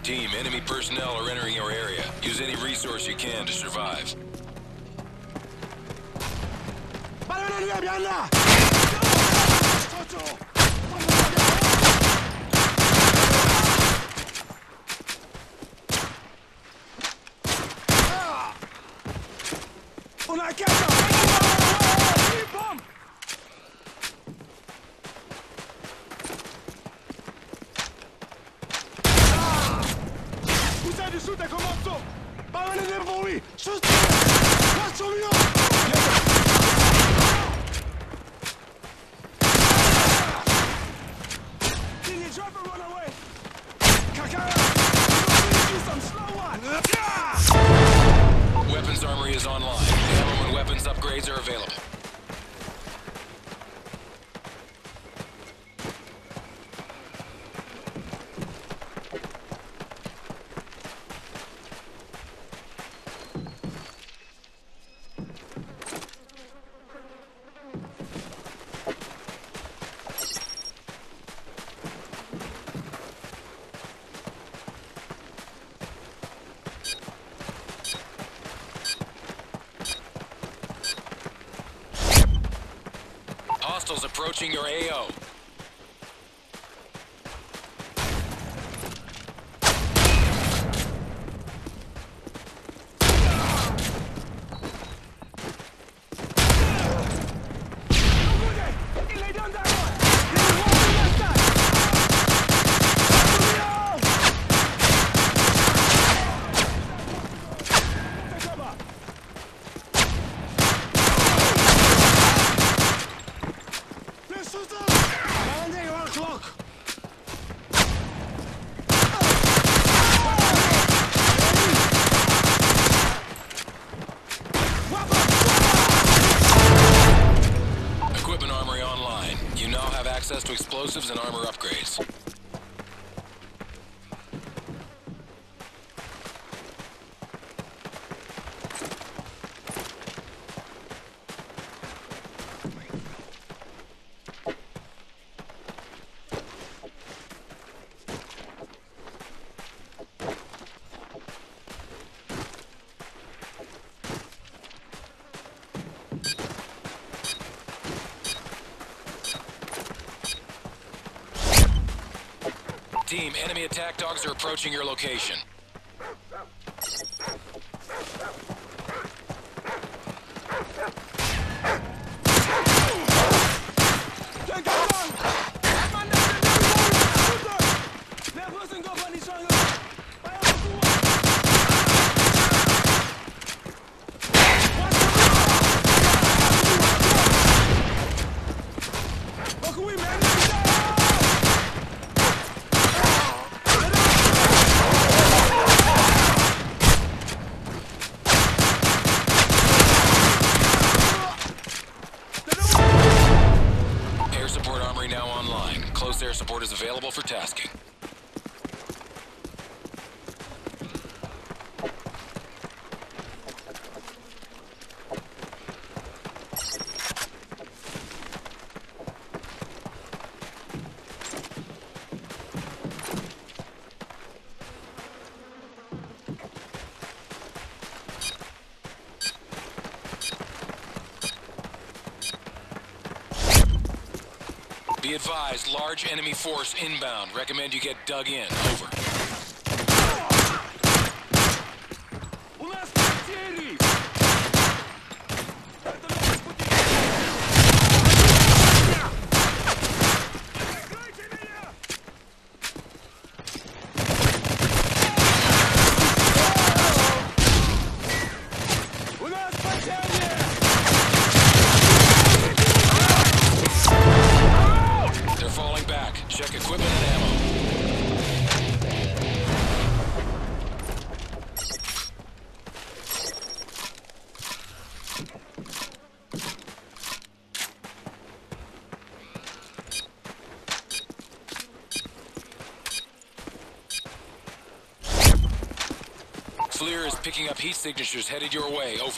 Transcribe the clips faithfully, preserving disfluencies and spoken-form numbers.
Team, enemy personnel are entering your area. Use any resource you can to survive. Weapons armory is online. Ammo and weapons upgrades are available. Hostiles approaching your A O. Access to explosives and armor upgrades. Team, enemy attack dogs are approaching your location. Now online. Close air support is available for tasking. Be advised, large enemy force inbound. Recommend you get dug in. Over. Check equipment and ammo. FLIR is picking up heat signatures headed your way. Over.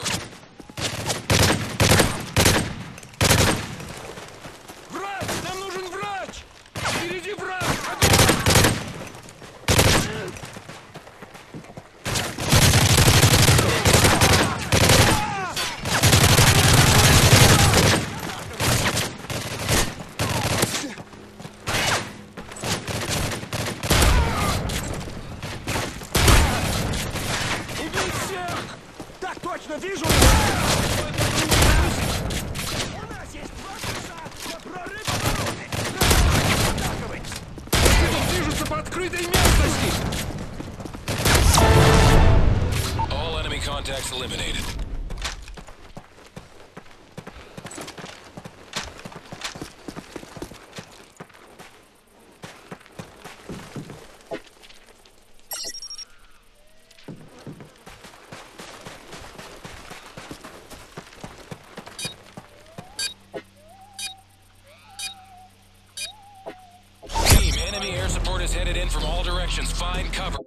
contacts eliminated. Team, enemy air support is headed in from all directions. Find cover.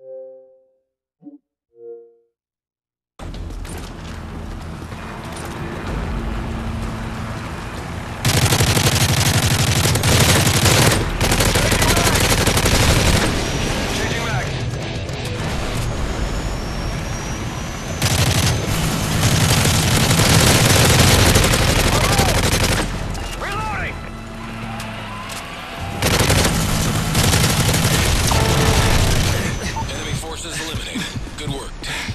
Eliminated. Good work, team.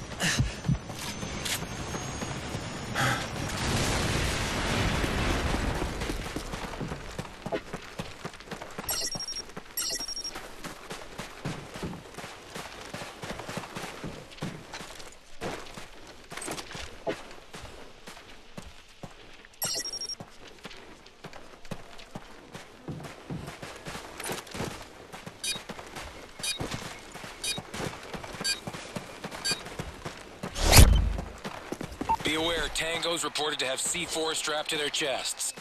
Be aware, tangos reported to have C four strapped to their chests.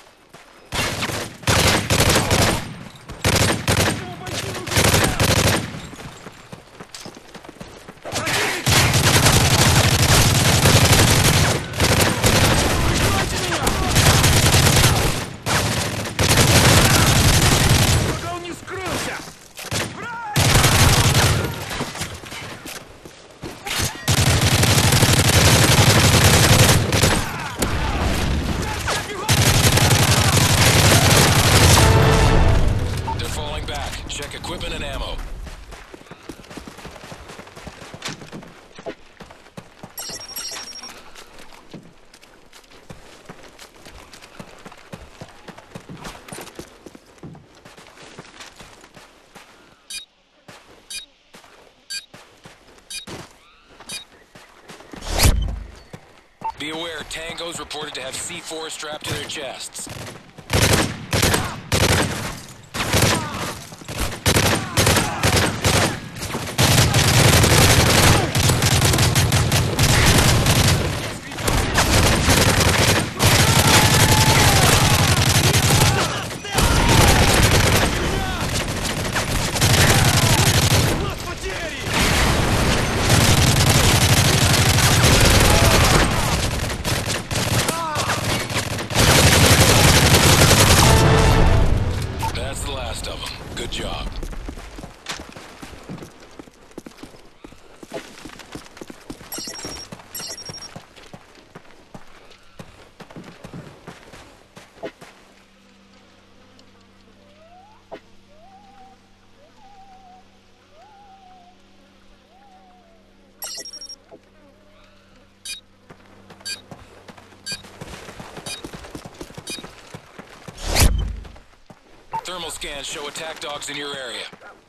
Check equipment and ammo. Be aware, tangos reported to have C four strapped to their chests. Of them. Good job. Thermal scans show attack dogs in your area.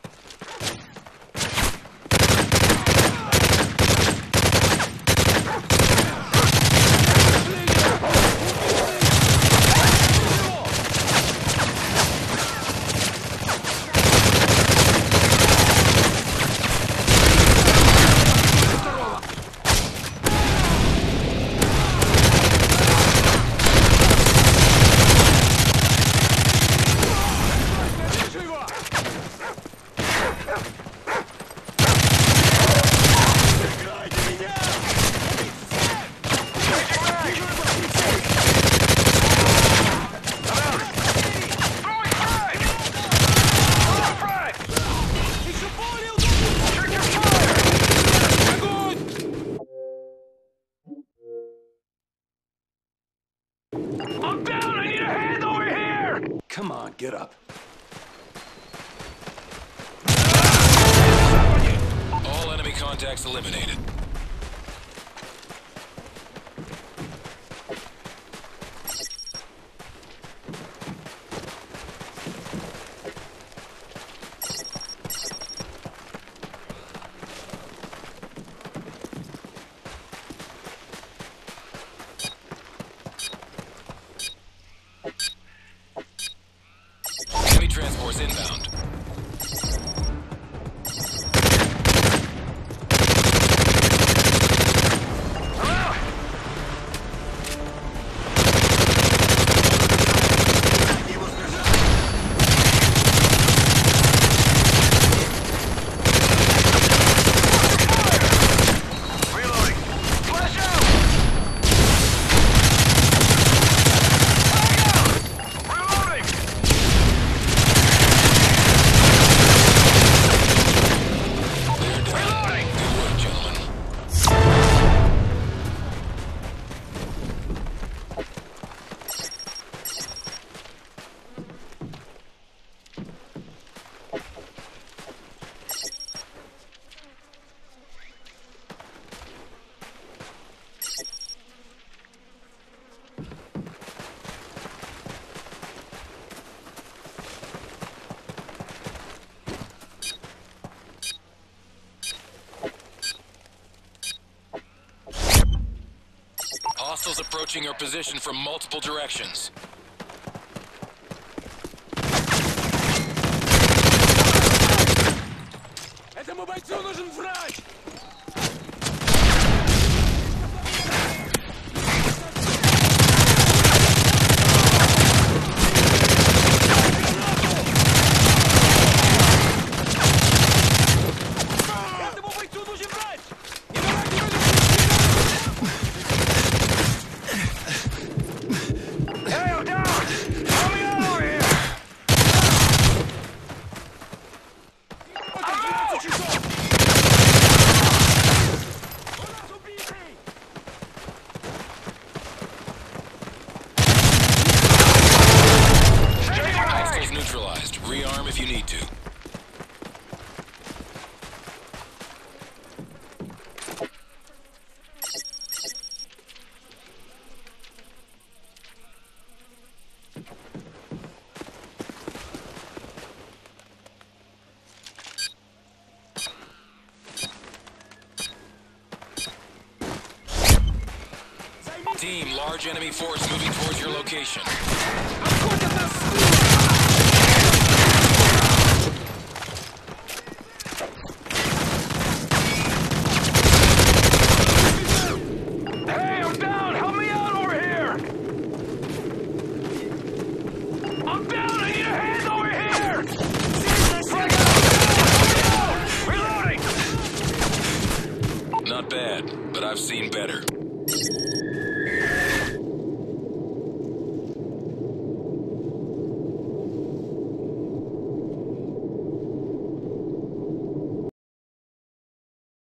I'm down! I need a hand over here! Come on, get up. All enemy contacts eliminated. approaching your position from multiple directions. Этому бойцу нужен врач! Этому бойцу нужен врач! Не давайте ему Hey, I'm down! Help me out over here! Hostiles neutralized. Rearm if you need to. Team, large enemy force moving towards your location. Hey, I'm down! Help me out over here! I'm down! I need a hand over here! Frag out! Reloading! Not bad, but I've seen better.